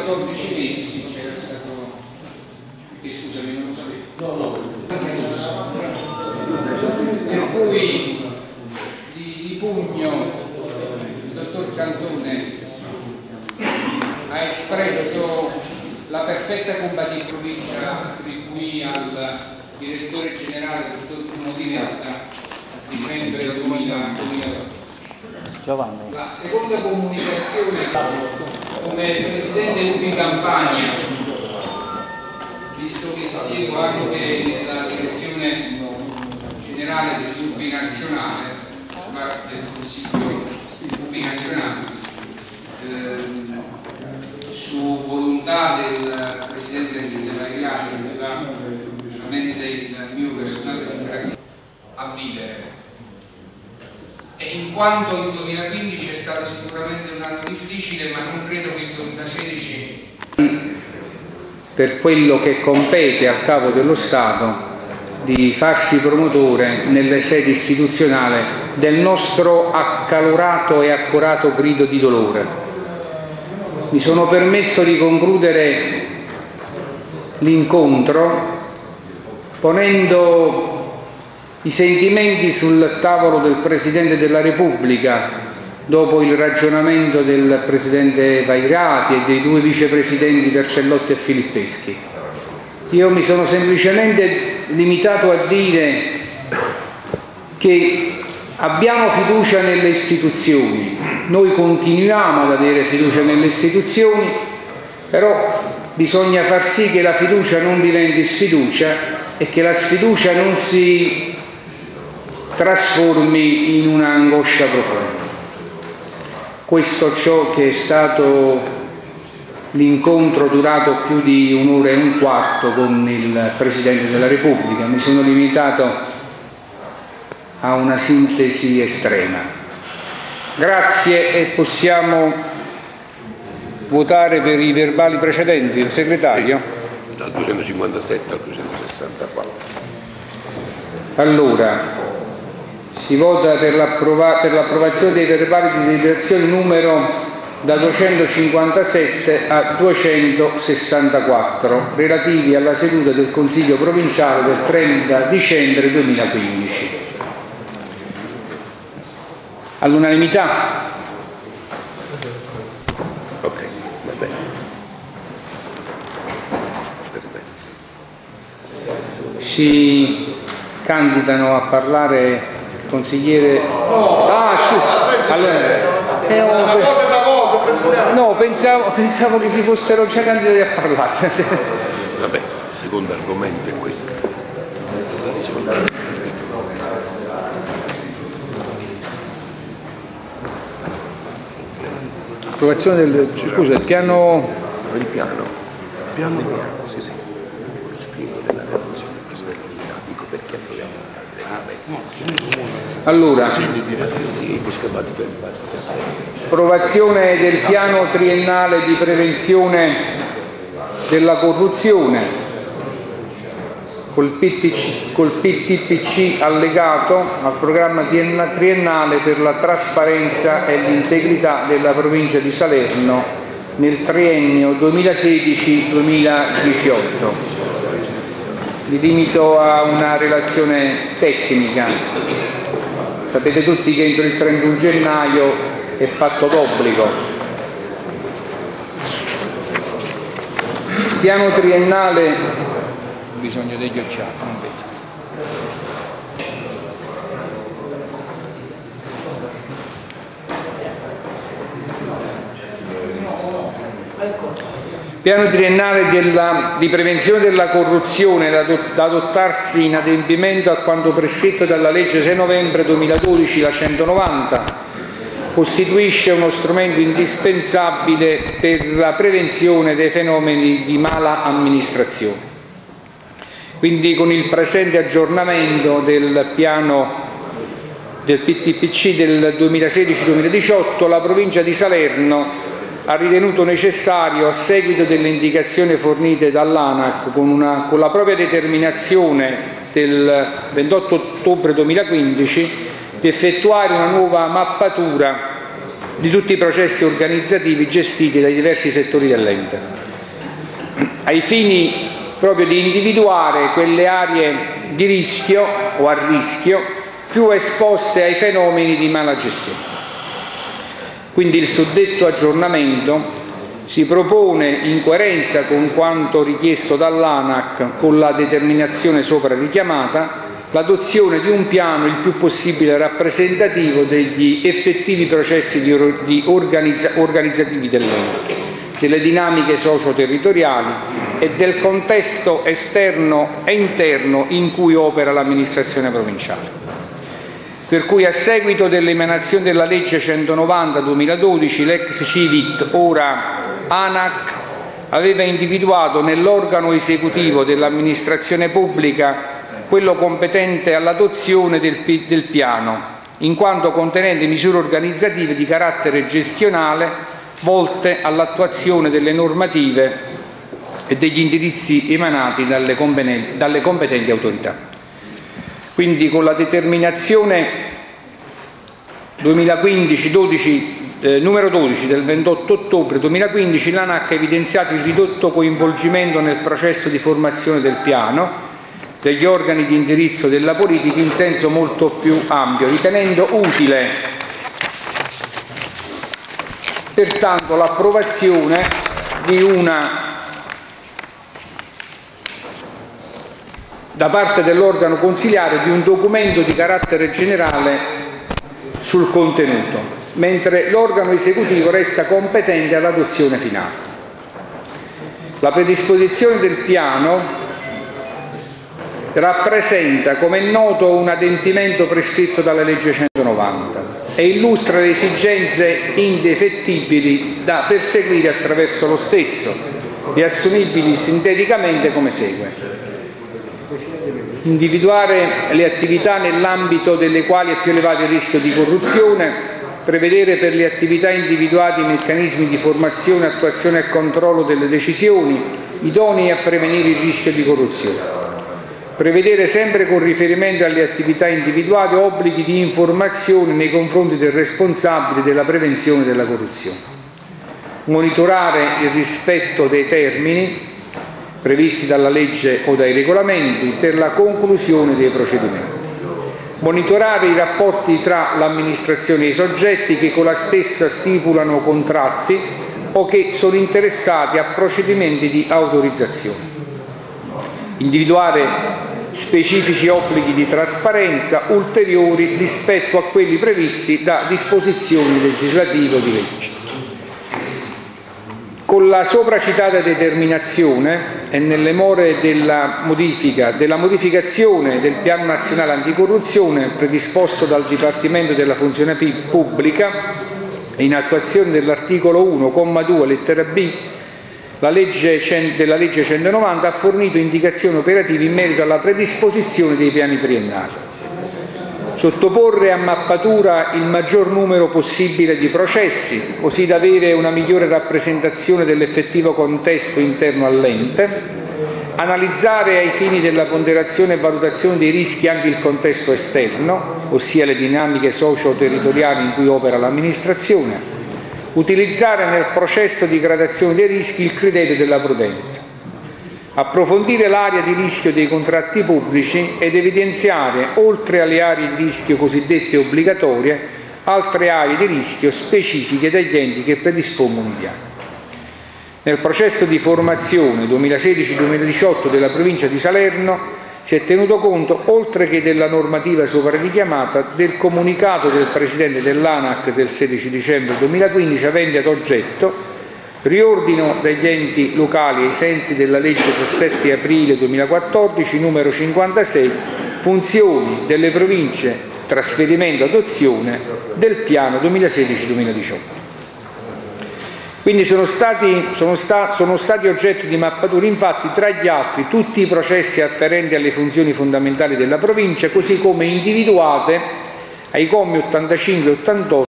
14 mesi, sì, c'era stato... scusami, non lo sapevo. No. Per cui di pugno il dottor Cantone ha espresso la perfetta compatibilità attribuì al direttore generale, dottor Bruno Dinesta, a dicembre 2008. Giovanni. La seconda comunicazione come presidente di campagna, visto che siedo anche nella direzione generale del Gruppi Nazionale, del Consiglio Nazionale, su volontà del Presidente della Iglesia, che aveva veramente il mio personale ringraziamento a vivere. E in quanto il 2015 è stato sicuramente un anno difficile, ma non credo che il 2016, per quello che compete al Capo dello Stato, di farsi promotore nelle sedi istituzionali del nostro accalorato e accorato grido di dolore. Mi sono permesso di concludere l'incontro ponendo i sentimenti sul tavolo del Presidente della Repubblica dopo il ragionamento del Presidente Vairati e dei due vicepresidenti Vercellotti e Filippeschi. Io mi sono semplicemente limitato a dire che abbiamo fiducia nelle istituzioni, noi continuiamo ad avere fiducia nelle istituzioni, però bisogna far sì che la fiducia non diventi sfiducia e che la sfiducia non si trasformi in un'angoscia profonda. Questo è ciò che è stato l'incontro durato più di un'ora e un quarto con il Presidente della Repubblica. Mi sono limitato a una sintesi estrema. Grazie e possiamo votare per i verbali precedenti. Il segretario? Sì, dal 257 al 264. Allora, si vota per l'approvazione dei verbali di deliberazione numero da 257 a 264 relativi alla seduta del Consiglio provinciale del 30 dicembre 2015. All'unanimità? Ok, va bene. Perfetto. Si candidano a parlare il consigliere... Ah, scusa! Allora, no, pensavo che si fossero già candidati a parlare. Vabbè, il secondo argomento è questo. Approvazione del... scusa, il piano... Il piano, sì, sì. Lo spirito della relazione, questo è il dico perché approviamo. Allora, approvazione del piano triennale di prevenzione della corruzione col PTPC allegato al programma triennale per la trasparenza e l'integrità della provincia di Salerno nel triennio 2016-2018. Mi limito a una relazione tecnica. Sapete tutti che entro il 31 gennaio è fatto d'obbligo. Piano triennale, ho bisogno degli occhiali, non vedo. Piano triennale di prevenzione della corruzione da adottarsi in adempimento a quanto prescritto dalla legge 6 novembre 2012, la 190, costituisce uno strumento indispensabile per la prevenzione dei fenomeni di mala amministrazione. Quindi con il presente aggiornamento del piano del PTPC del 2016-2018 la provincia di Salerno ha ritenuto necessario, a seguito delle indicazioni fornite dall'ANAC con la propria determinazione del 28 ottobre 2015, di effettuare una nuova mappatura di tutti i processi organizzativi gestiti dai diversi settori dell'ente, ai fini proprio di individuare quelle aree di rischio o a rischio più esposte ai fenomeni di mala gestione. Quindi il suddetto aggiornamento si propone, in coerenza con quanto richiesto dall'ANAC con la determinazione sopra richiamata, l'adozione di un piano il più possibile rappresentativo degli effettivi processi organizzativi dell'ente, delle dinamiche socio-territoriali e del contesto esterno e interno in cui opera l'amministrazione provinciale. Per cui, a seguito dell'emanazione della legge 190/2012, l'ex Civit, ora ANAC, aveva individuato nell'organo esecutivo dell'amministrazione pubblica quello competente all'adozione del piano, in quanto contenente misure organizzative di carattere gestionale volte all'attuazione delle normative e degli indirizzi emanati dalle competenti autorità. Quindi, con la determinazione numero 12 del 28 ottobre 2015, l'ANAC ha evidenziato il ridotto coinvolgimento nel processo di formazione del piano degli organi di indirizzo della politica in senso molto più ampio, ritenendo utile pertanto l'approvazione da parte dell'organo consiliare di un documento di carattere generale sul contenuto, mentre l'organo esecutivo resta competente all'adozione finale. La predisposizione del piano rappresenta, come è noto, un adempimento prescritto dalla legge 190 e illustra le esigenze indefettibili da perseguire attraverso lo stesso, riassumibili sinteticamente come segue: individuare le attività nell'ambito delle quali è più elevato il rischio di corruzione, prevedere per le attività individuate i meccanismi di formazione, attuazione e controllo delle decisioni idonei a prevenire il rischio di corruzione, prevedere, sempre con riferimento alle attività individuate, obblighi di informazione nei confronti del responsabile della prevenzione della corruzione, monitorare il rispetto dei termini previsti dalla legge o dai regolamenti per la conclusione dei procedimenti, monitorare i rapporti tra l'amministrazione e i soggetti che con la stessa stipulano contratti o che sono interessati a procedimenti di autorizzazione, individuare specifici obblighi di trasparenza ulteriori rispetto a quelli previsti da disposizioni legislative o di legge. Con la sopracitata determinazione e nelle more della modificazione del Piano Nazionale Anticorruzione predisposto dal Dipartimento della Funzione Pubblica e in attuazione dell'articolo 1, comma 2, lettera B, della legge 190 ha fornito indicazioni operative in merito alla predisposizione dei piani triennali. Sottoporre a mappatura il maggior numero possibile di processi, così da avere una migliore rappresentazione dell'effettivo contesto interno all'ente, analizzare ai fini della ponderazione e valutazione dei rischi anche il contesto esterno, ossia le dinamiche socio-territoriali in cui opera l'amministrazione, utilizzare nel processo di gradazione dei rischi il criterio della prudenza, approfondire l'area di rischio dei contratti pubblici ed evidenziare, oltre alle aree di rischio cosiddette obbligatorie, altre aree di rischio specifiche dagli enti che predispongono i piani. Nel processo di formazione 2016-2018 della provincia di Salerno si è tenuto conto, oltre che della normativa sopra richiamata, del comunicato del Presidente dell'ANAC del 16 dicembre 2015 avente ad oggetto riordino degli enti locali ai sensi della legge 17 aprile 2014 numero 56, funzioni delle province, trasferimento, adozione del piano 2016-2018. Quindi sono stati oggetto di mappatura, infatti, tra gli altri, tutti i processi afferenti alle funzioni fondamentali della provincia, così come individuate ai commi 85 e 88